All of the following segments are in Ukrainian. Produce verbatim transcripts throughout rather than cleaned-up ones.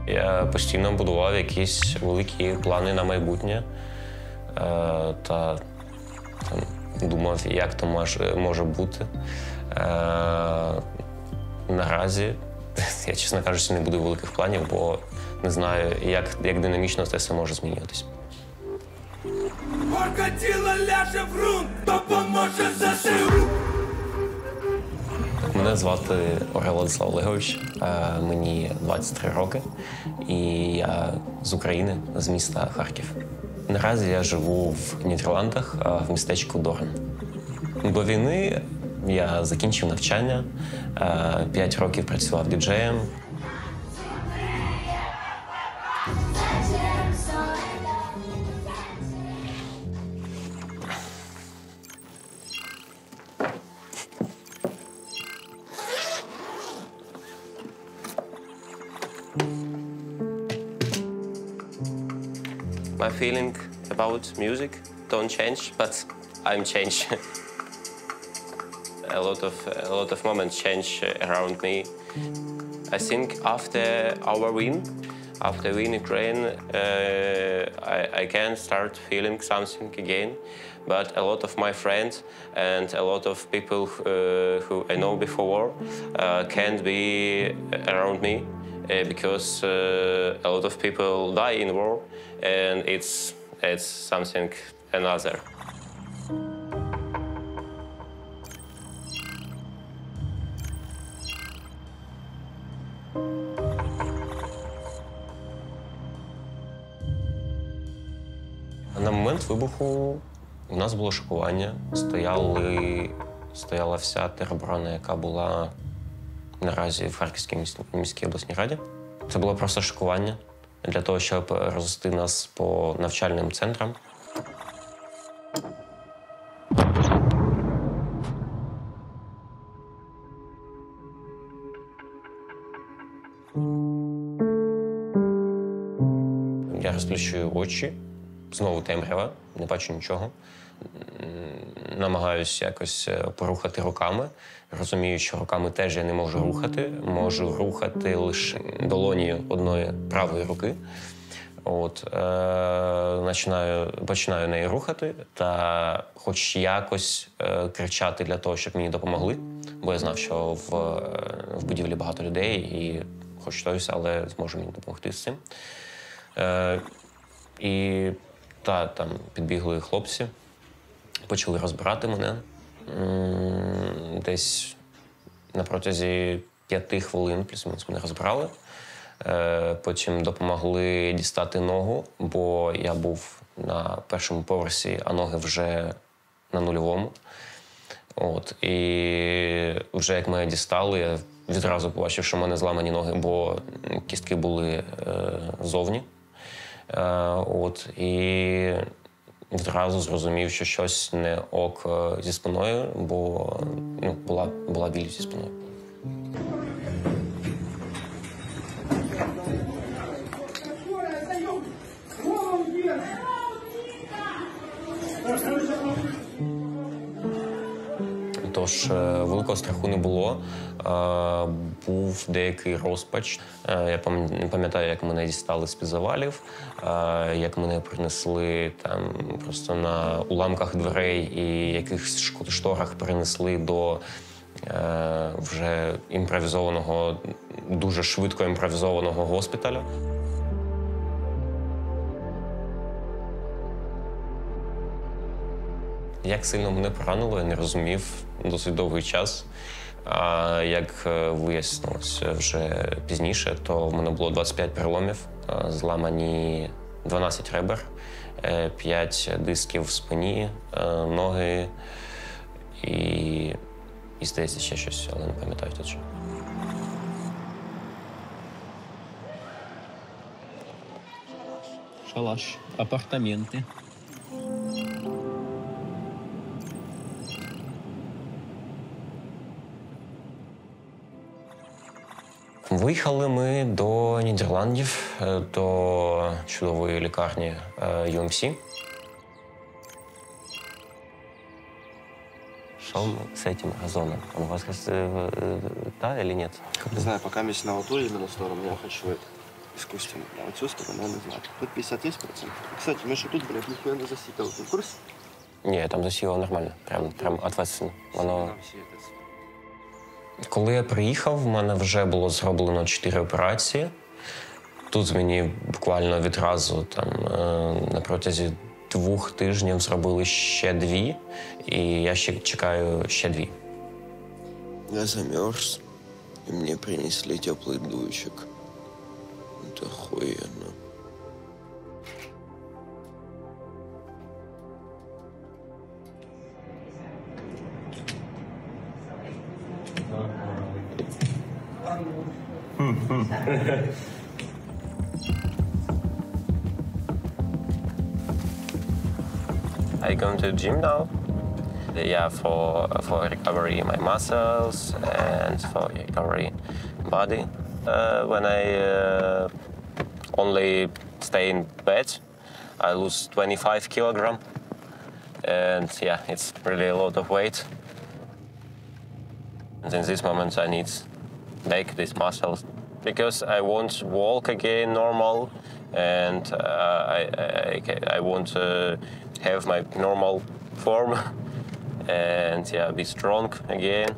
Я постійно будував якісь великі плани на майбутнє та там, думав, як то може, може бути. Наразі, я, чесно кажучи, не буду великих планів, бо не знаю, як, як динамічно це все може змінюватись. Мене звати Орел Владислав Олегович, мені двадцять три роки, і я з України, з міста Харків. Наразі я живу в Нідерландах, в містечку Дорн. До війни я закінчив навчання, п'ять років працював діджеєм. My feeling about music don't change, but I'm change. a lot of a lot of moments change around me. I think after our win, after win Ukraine, uh, I, I can start feeling something again. But a lot of my friends and a lot of people uh, who I know before uh, can't be around me uh, because uh, a lot of people die in war, and it's it's something another. На момент вибуху у нас було шокування. Стояли, стояла вся тероборона, яка була наразі в Харківській міській обласній раді. Це було просто шокування для того, щоб розвести нас по навчальним центрам. Я розплющую очі. Знову темрява, не бачу нічого. Намагаюся якось порухати руками. Розумію, що руками теж я не можу рухати. Можу рухати лише долонію одної правої руки. От, е, починаю, починаю нею рухати та хоч якось е, кричати для того, щоб мені допомогли. Бо я знав, що в, в будівлі багато людей і хоч щось, але зможу мені допомогти з цим. Е, і Та там підбігли хлопці, почали розбирати мене. Десь на протязі п'яти хвилин плюс-мінус мене розбирали. Потім допомогли дістати ногу, бо я був на першому поверсі, а ноги вже на нульовому. От. І вже як мене дістали, я відразу побачив, що в мене зламані ноги, бо кістки були е, зовні. От, і відразу зрозумів, що щось не ок зі спиною, бо ну, була, була біль зі спиною. Тож великого страху не було. Був деякий розпач. Я пам'ятаю, як мене дістали з-під завалів, як мене принесли там просто на уламках дверей і якихось шторах перенесли до вже імпровізованого, дуже швидко імпровізованого госпіталю. Як сильно мене поранило, я не розумів досить довгий час. А як вияснилося вже пізніше, то в мене було двадцять п'ять переломів, зламані дванадцять ребер, п'ять дисків в спині, ноги і, і здається, ще щось, але не пам'ятаю точно. Шалаш, апартаменти. Виїхали ми до Нідерландів, до чудової лікарні ю ем сі. Что с этим газоном? Он у вас, да или нет? Не знаю, пока месяц на вот ту именно сторону, я хочу это. з костями. А оцю сторону не знати. Тут п'ятдесят є процентів. Кстати, ми ж тут, блядь, ніхуя не засікали. Ти в курсі? Ні, там засіло нормально, прям, прям ответственно. Воно... Нам всі це. Коли я приїхав, в мене вже було зроблено чотири операції. Тут мені буквально відразу там, е, на протязі двох тижнів зробили ще дві, і я ще чекаю ще дві. Я замерз, и мне принесли теплый дучик. Это охуенно. I go to the gym now. Yeah, for for recovery my muscles and for recovery body. Uh, when I uh, only stay in bed, I lose twenty-five kilogram, and yeah, it's really a lot of weight. And in this moment, I need make these muscles because I want to walk again normal, and uh, I, I I want to have my normal form. And yeah, be strong again.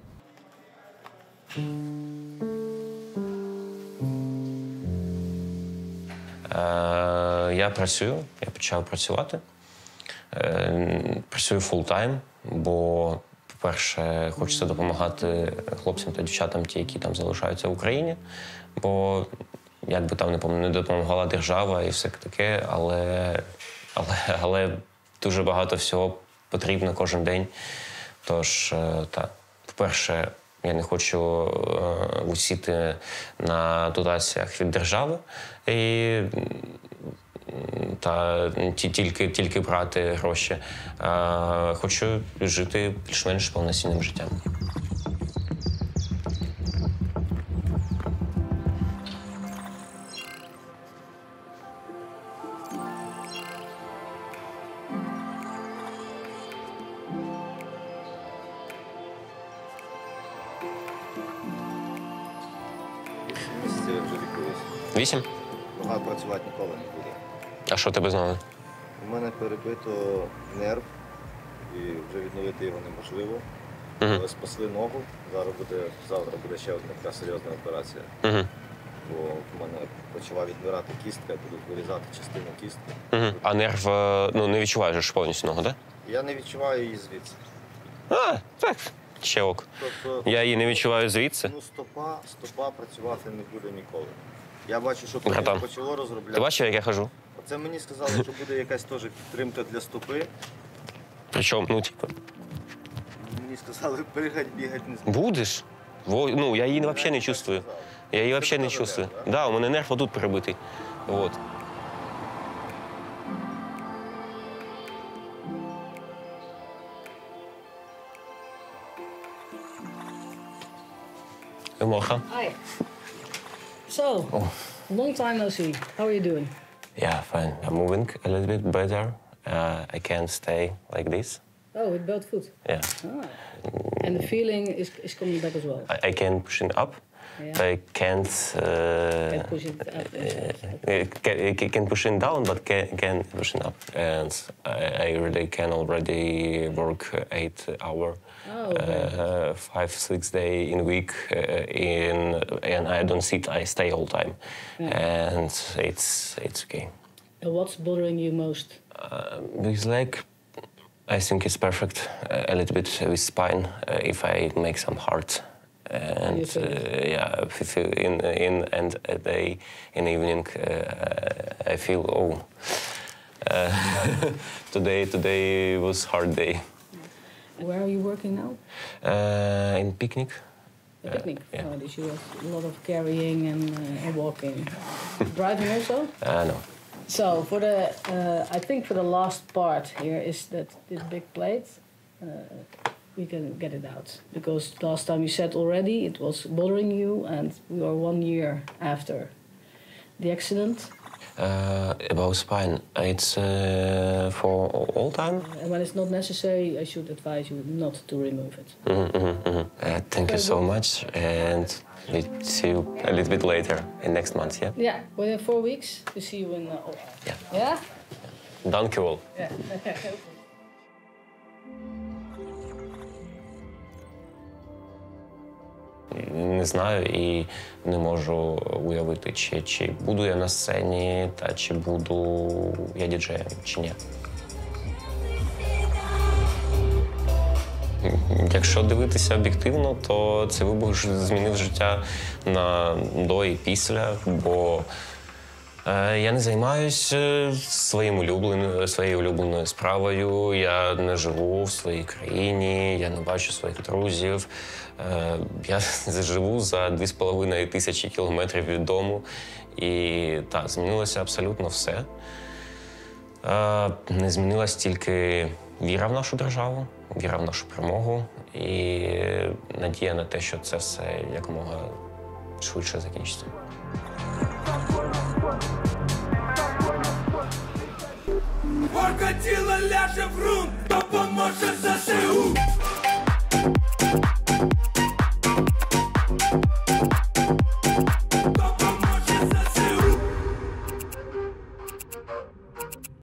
Е, я працюю, я почав працювати. Е, працюю фултайм, бо, по-перше, хочеться допомагати хлопцям та дівчатам, ті, які там залишаються в Україні. Бо, як би там не, не допомагала держава і все таке, але, але, але дуже багато всього потрібно кожен день. Тож, та, по-перше, я не хочу е, висіти на дотаціях від держави і та тільки, тільки брати гроші. Е, хочу жити більш-менш повноцінним життям. Місяців вже лікуюсь. Вісім? Багато працювати ніколи не буде. А що тебе знову? У мене перебито нерв, і вже відновити його неможливо. Угу. Але спасли ногу. Зараз буде, завтра буде ще одна така серйозна операція. Угу. Бо в мене почала відмирати кістка, будуть вирізати частину кістки. Угу. А нерв, е, ну, не відчуваєш ж повністю ногу, так? Я не відчуваю її звідси. А, так, ще ок. Тобто, Я її не відчуваю звідси. ну, стопа, стопа працювати не буде ніколи. Я бачу, що Братан, почало розробляти. Ти бачив, як я хожу? Оце мені сказали, що буде якась теж підтримка для стопи. Причому, ну, типу, Мені сказали, пригать, бігати не зможу. будеш? Во, ну, я її взагалі не чувствую. Я її взагалі не Це чувствую. нерв, Так, да, у мене нерв отут перебитий. Вот. Goedemorgen. Hi. So, long time no see. How are you doing? Yeah, fine. I'm moving a little bit better. Uh, I can't stay like this. Oh, with both foot. Yeah. Ah. And the feeling is, is coming back as well. I, I can push it up. Yeah. But I can't. Uh, Can push it up. I can, I can push it down, but can, can push it up. And I, I really can already work eight hour, Oh, okay. uh, five, six day in a week. Uh, in and I don't sit. I stay all time, Yeah. and it's it's okay. And what's bothering you most? Uh, because like, I think it's perfect. Uh, a little bit with spine. Uh, if I make some heart. And You feel uh, yeah, if if in in and a day in the evening, uh, I feel oh, uh, today today was hard day. Where are you working now? Uh, in picnic. The picnic. yeah. Oh, this you have a lot of carrying and, uh, and walking. Driving also? Uh, no. So for the, uh, I think for the last part here is that this big plate, uh, we can get it out. Because last time you said already it was bothering you and we are one year after the accident. Uh, about spine, it's uh, for all time. And when it's not necessary, I should advise you not to remove it. Mm-hmm, mm-hmm, mm-hmm. Uh, thank you so much, and we see you a little bit later in next month, yeah? Yeah, within four weeks, we see you in uh, Opa. Yeah. Yeah? Dankjewel. Yeah. Не знаю і не можу уявити, чи, чи буду я на сцені, та чи буду я діджеєм, чи ні. Якщо дивитися об'єктивно, то цей вибух змінив життя на до і після, бо е, я не займаюся своїм улюбленою, своєю улюбленою справою, я не живу в своїй країні, я не бачу своїх друзів. Е, я живу за дві з половиною тисячі кілометрів від дому, і так, змінилося абсолютно все. Е, не змінилась тільки віра в нашу державу, віра в нашу перемогу і надія на те, що це все якомога швидше закінчиться. Орка тіла ляже в ґрунт, допоможе ЗСУ!